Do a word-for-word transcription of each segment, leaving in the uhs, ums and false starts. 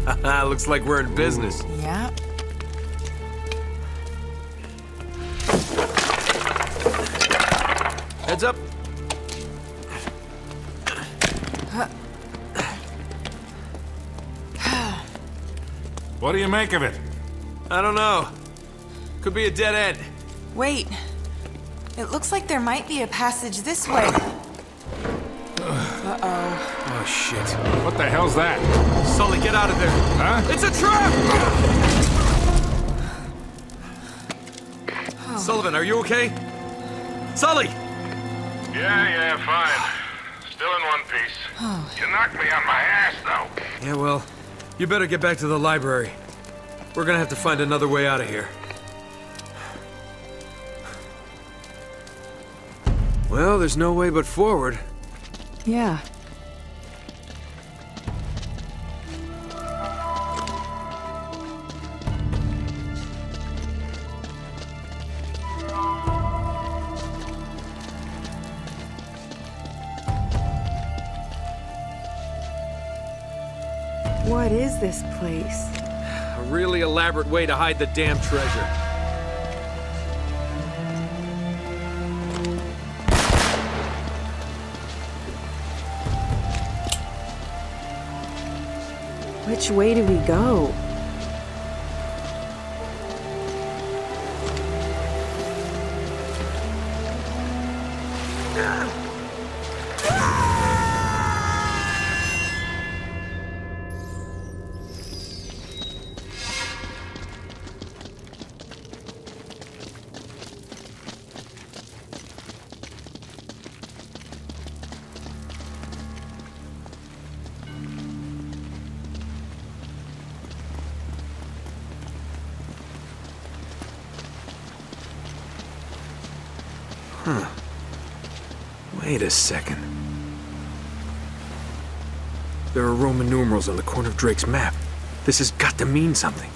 Looks like we're in business. Yeah. Heads up. What do you make of it? I don't know. Could be a dead end. Wait. It looks like there might be a passage this way. Uh-oh. Oh, shit. What the hell's that? Sully, get out of there. Huh? It's a trap! Oh. Sullivan, are you okay? Sully! Yeah, yeah, fine. Still in one piece. Oh. You knocked me on my ass, though. Yeah, well, you better get back to the library. We're gonna have to find another way out of here. Well, there's no way but forward. Yeah. What is this place? A really elaborate way to hide the damn treasure. Which way do we go? Huh. Wait a second. There are Roman numerals on the corner of Drake's map. This has got to mean something.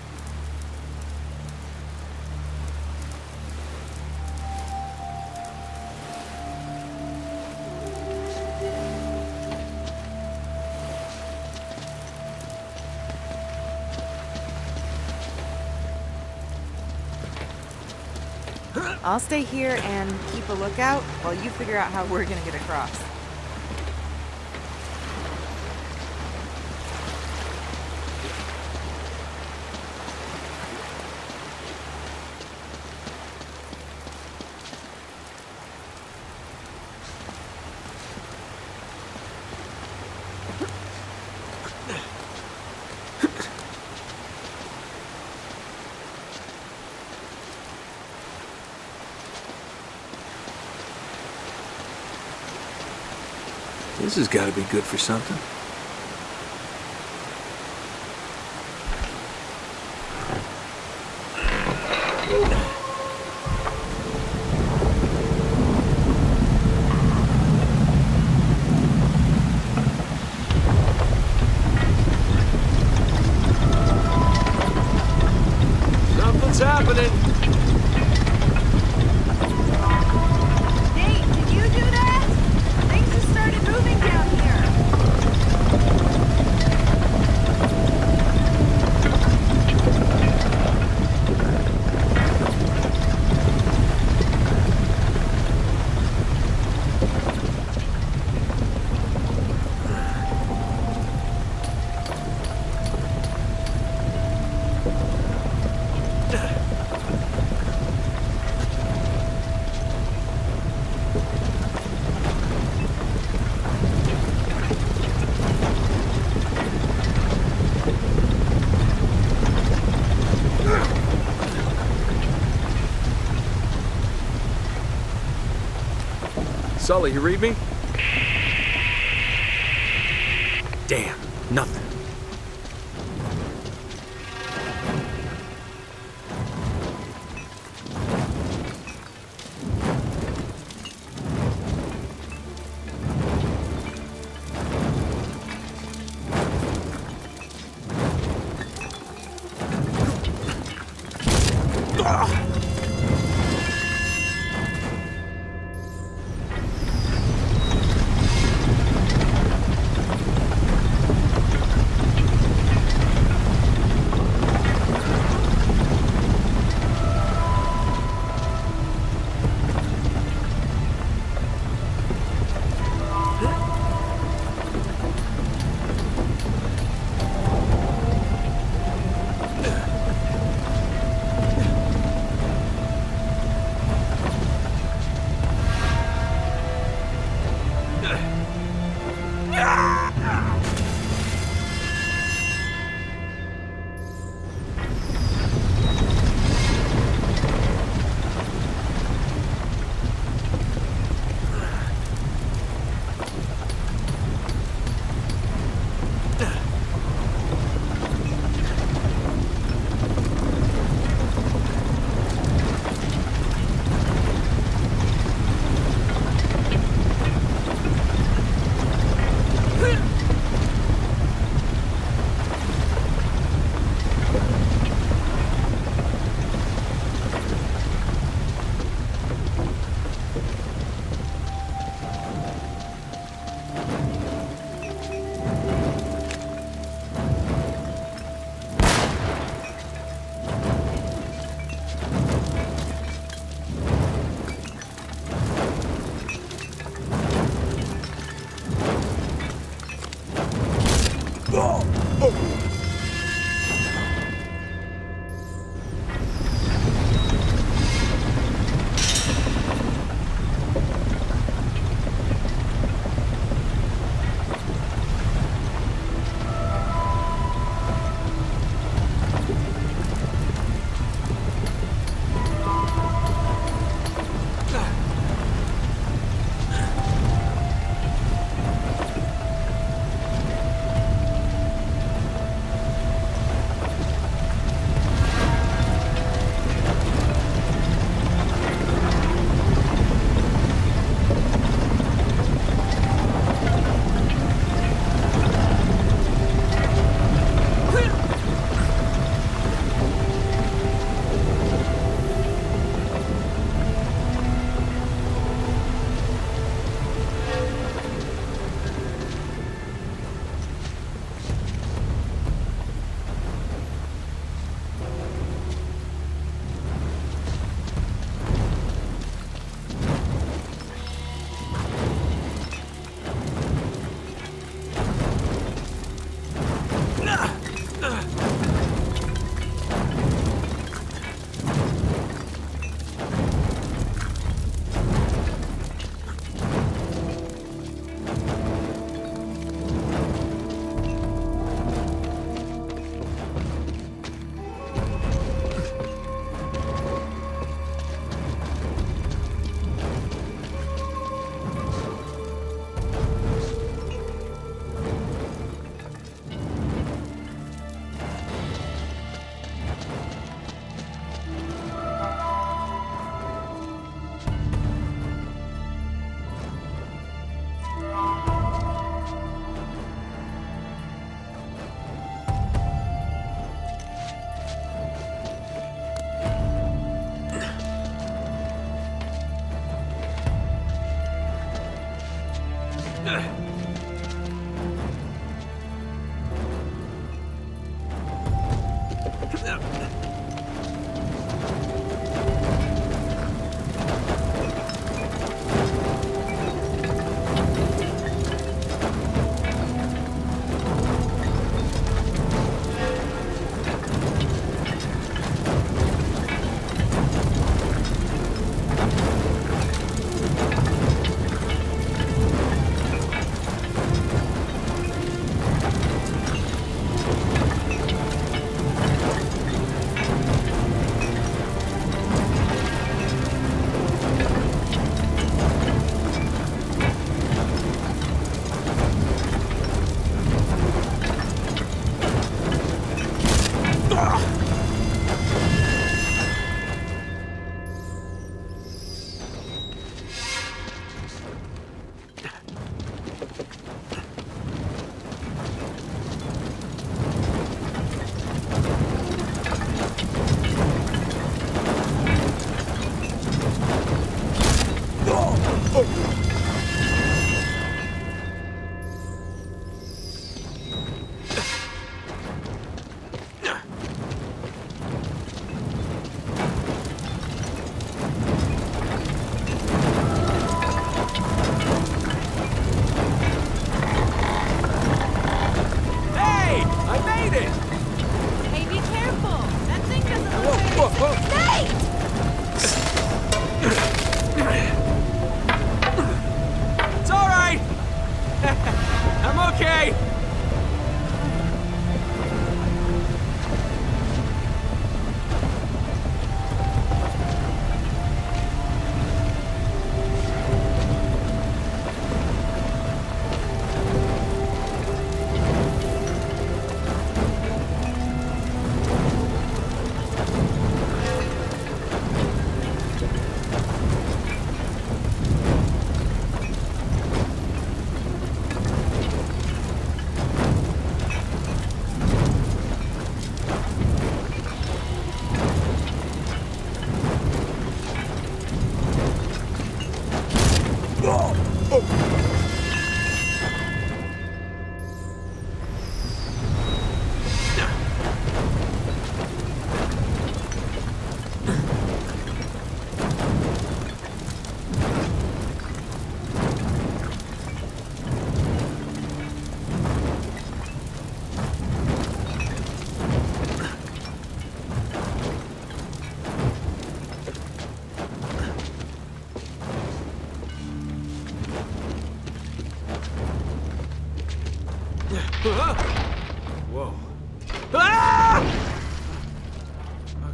I'll stay here and keep a lookout while you figure out how we're gonna get across. This has got to be good for something. Something's happening. Nate, did you do that? Things just started moving down here. Sully, you read me? Damn, nothing.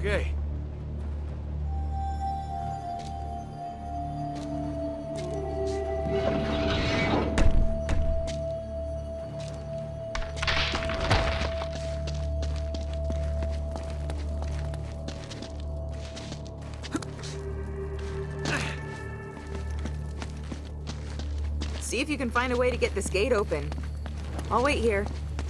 Okay. See if you can find a way to get this gate open. I'll wait here.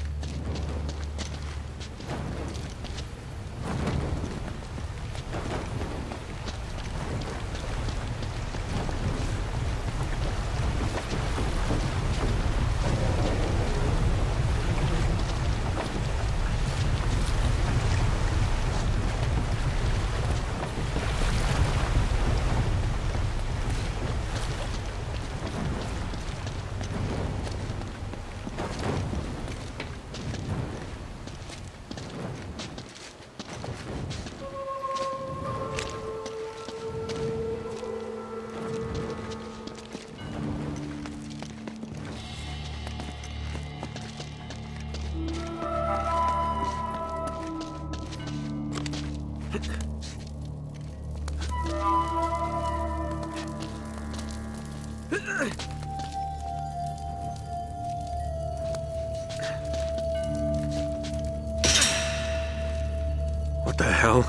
What the hell?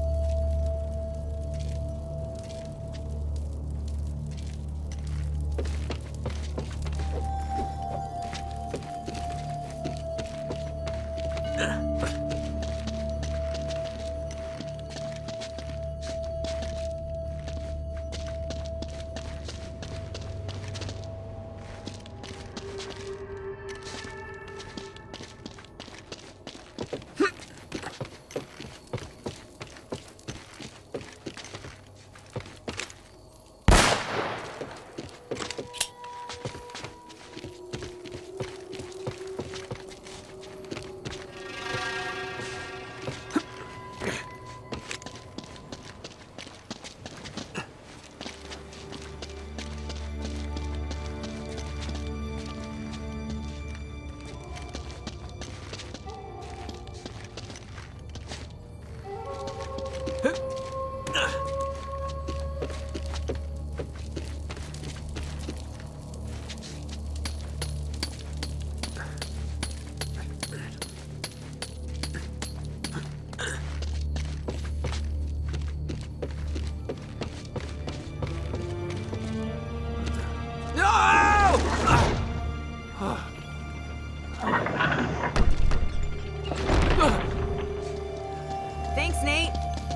Thanks, Nate.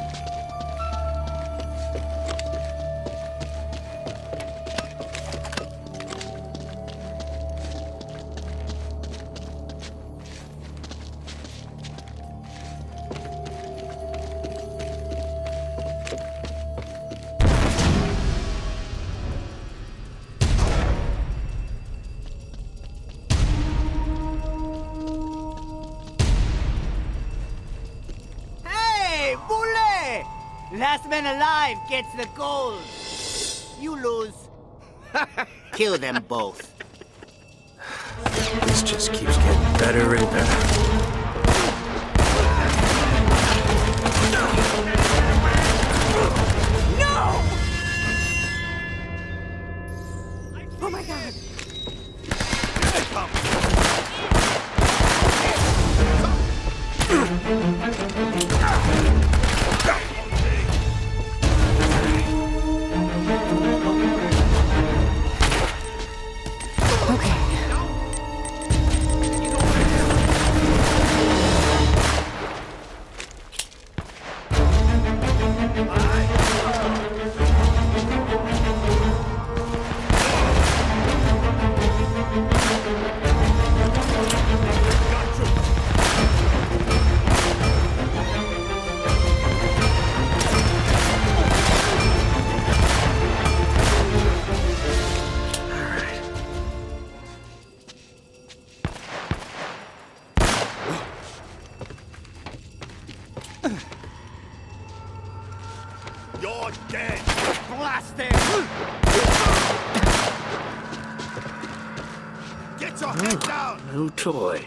Last man alive gets the gold. You lose. Kill them both. This just keeps getting better and better. No! Oh my god. You're dead! Blast him! Get your head down! New toy.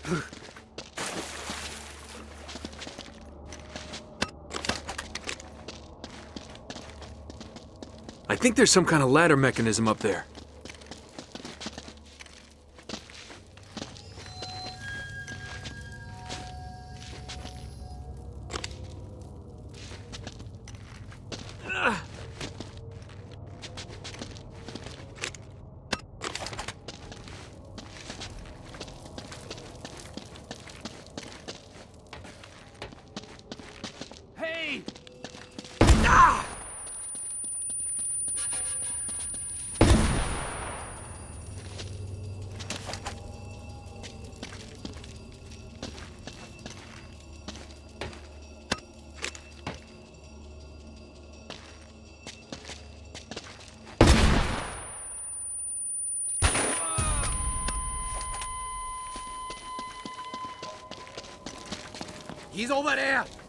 I think there's some kind of ladder mechanism up there. He's over there!